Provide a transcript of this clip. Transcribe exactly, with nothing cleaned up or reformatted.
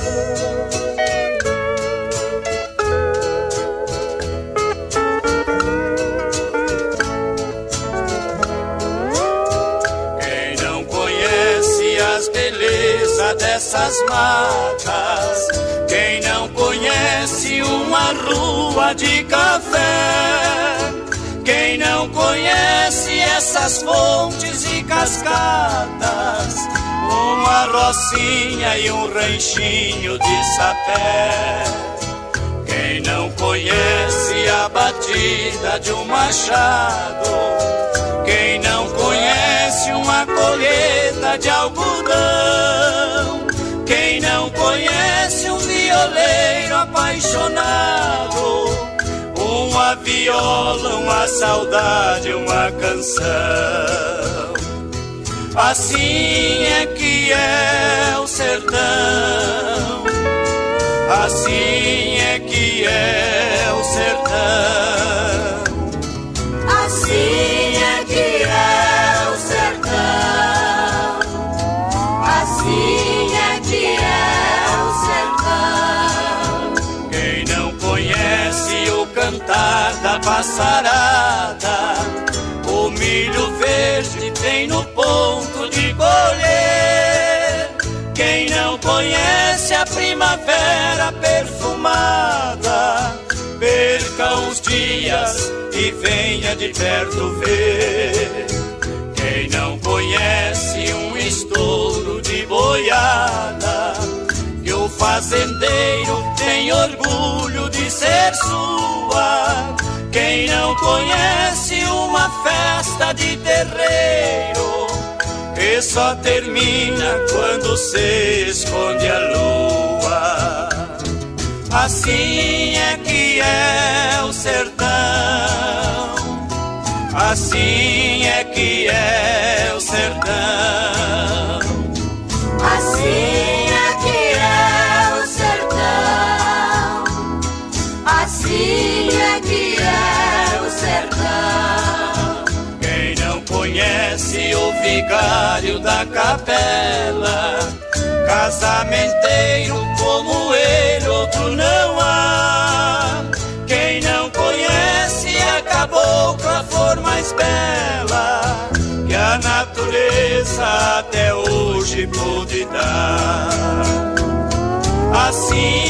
Quem não conhece as belezas dessas matas, quem não conhece uma rua de café, quem não conhece essas fontes e cascatas, uma rocinha e um ranchinho de sapé, quem não conhece a batida de um machado, quem não conhece uma colheita de algodão, quem não conhece um violeiro apaixonado, uma viola, uma saudade, uma canção. Assim é que é o sertão, assim é que é o sertão, assim é que é o sertão, assim é que é o sertão. Quem não conhece o cantar da passarada, o milho verde tem no ponto de colher, quem não conhece a primavera perfumada, perca uns dias e venha de perto ver. Quem não conhece um estouro de boiada, que o fazendeiro tem orgulho de ser sua, quem não conhece uma festa de terreiro, que só termina quando se esconde a lua. Assim é que é o sertão, assim é que é o sertão, assim é que é o sertão, assim é que é o sertão. Quem não conhece o vigário da capela, casamenteiro como ele outro não há. Quem não conhece a cabocla, a flor mais bela que a natureza até hoje pôde dar. Assim